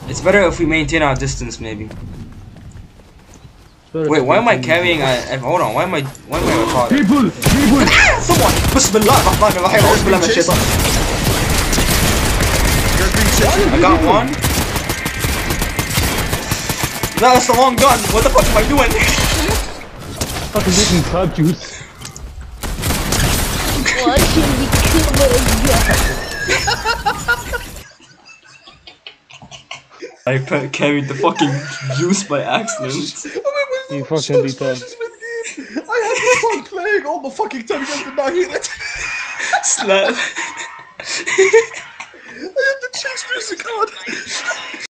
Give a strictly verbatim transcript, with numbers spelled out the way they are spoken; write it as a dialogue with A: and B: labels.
A: It's better if we maintain our distance, maybe. Wait, why am I carrying a... Hold on, why am I... Why am I retarded?
B: People! People!
A: Ah! Someone! Bismillah ar-Rahman ar-Rahim, A'udhu Billahi minash shaitan. I got one. No, that's the wrong gun. What the fuck am I doing?
B: Fucking drinking crab juice.
C: Why can we kill my gun?
A: I carried the fucking juice by accident.
B: You fucking retard.
D: I had this fun playing all the fucking time and now he let
A: Slap.